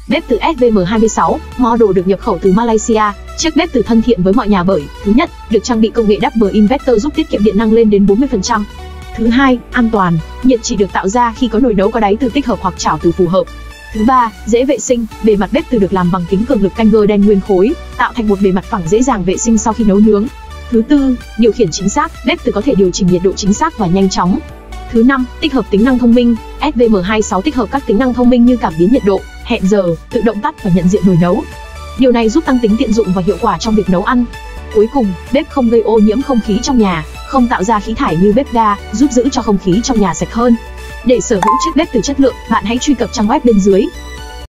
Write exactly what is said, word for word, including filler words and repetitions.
Bếp từ S V M hai sáu, model được nhập khẩu từ Malaysia. Chiếc bếp từ thân thiện với mọi nhà bởi: thứ nhất, được trang bị công nghệ Double Inverter giúp tiết kiệm điện năng lên đến bốn mươi phần trăm. Thứ hai, an toàn, nhiệt chỉ được tạo ra khi có nồi nấu có đáy từ tích hợp hoặc chảo từ phù hợp. Thứ ba, dễ vệ sinh, bề mặt bếp từ được làm bằng kính cường lực canh gơ đen nguyên khối, tạo thành một bề mặt phẳng dễ dàng vệ sinh sau khi nấu nướng. Thứ tư, điều khiển chính xác, bếp từ có thể điều chỉnh nhiệt độ chính xác và nhanh chóng. Thứ năm, tích hợp tính năng thông minh, S V M hai sáu tích hợp các tính năng thông minh như cảm biến nhiệt độ, hẹn giờ, tự động tắt và nhận diện nồi nấu. Điều này giúp tăng tính tiện dụng và hiệu quả trong việc nấu ăn. Cuối cùng, bếp không gây ô nhiễm không khí trong nhà, không tạo ra khí thải như bếp ga, giúp giữ cho không khí trong nhà sạch hơn. Để sở hữu chiếc bếp từ chất lượng, bạn hãy truy cập trang web bên dưới.